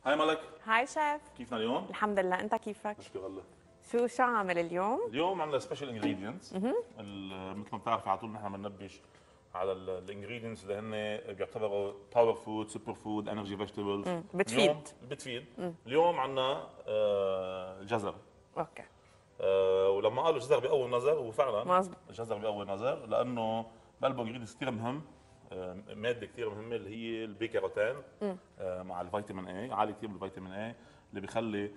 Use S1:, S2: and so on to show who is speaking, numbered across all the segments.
S1: هاي ملك،
S2: هاي شيف.
S1: كيفنا اليوم؟
S2: الحمد لله، انت كيفك؟
S1: نشكر الله.
S2: شو عامل اليوم؟
S1: اليوم عندنا سبيشال انجريدينتس. مثل ما بتعرفي على طول نحن بننبش على الانجريدينتس اللي هن بيعتبروا باور فود، سوبر فود، انرجي فيجيتابلز. بتفيد. اليوم عندنا جزر.
S2: اوكي.
S1: ولما قالوا جزر باول نظر هو فعلا
S2: مظبوط.
S1: جزر باول نظر لانه بقلبه انجريدينتس كثير مهم. ماده كثير مهمه اللي هي البي كاروتين مع الفيتامين اي، عالي كثير بالفيتامين اي اللي بيخلي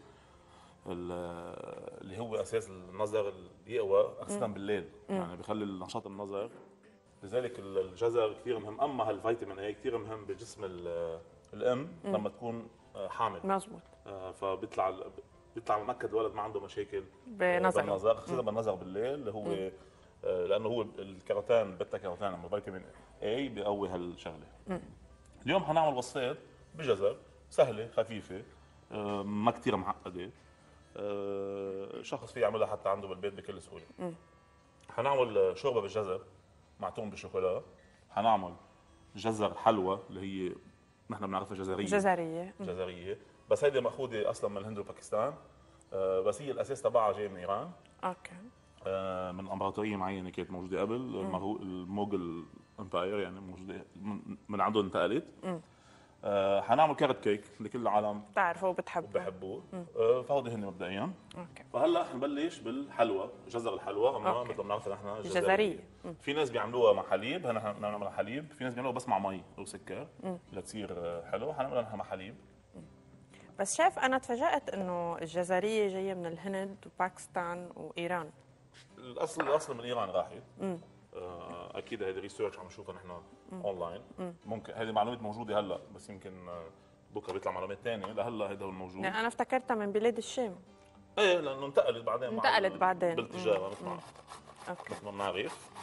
S1: اللي هو اساس النظر يقوى خاصه بالليل. يعني بيخلي نشاط النظر. لذلك الجزر كثير مهم. اما هالفيتامين اي كثير مهم بجسم الام لما تكون حامل.
S2: مزبوط.
S1: بيطلع مؤكد الولد ما عنده مشاكل
S2: بالنظر
S1: خاصه بالنظر بالليل اللي هو لانه هو الكاروتين بيتا كاروتين اما الفيتامين اي بيقوي هالشغله. اليوم حنعمل وصفات بجزر سهله خفيفه ما كثير معقده. شخص فيه يعملها حتى عنده بالبيت بكل سهوله. حنعمل شوربه بالجزر معتوم بالشوكولا. حنعمل جزر حلوى اللي هي نحن بنعرفها جزريه بس هيدي ماخوذه اصلا من الهند وباكستان. بس هي الاساس تبعها جاي من ايران.
S2: اوكي.
S1: من امبراطوريه معينه كانت موجوده قبل الموغل امباير، يعني موجوده من عندهم انتقلت. حنعمل كارت كيك اللي كل العالم
S2: بتعرفوا وبتحبوه.
S1: فهودي هن مبدئيا.
S2: اوكي.
S1: فهلا حنبلش بالحلوى، جزر الحلوى اما مثل ما بنعرفها نحن
S2: جزريه.
S1: في ناس بيعملوها مع حليب، نحن بنعملها حليب. في ناس بيعملوها بس مع مي او سكر لتصير حلو. حنعملها نحن مع حليب.
S2: بس شايف انا تفاجأت انه الجزريه جايه من الهند وباكستان وايران.
S1: الاصل من ايران راحت. اكيد هذه ريسيرش عم نشوفها نحن اونلاين. ممكن هذه معلومات موجوده هلا بس يمكن بكره بيطلع معلومات ثانيه. لهلا هذا هو الموجود.
S2: يعني انا افتكرتها من بلاد الشام.
S1: ايه لانه انتقلت بعدين
S2: بالتجاره
S1: مثل ما بنعرف.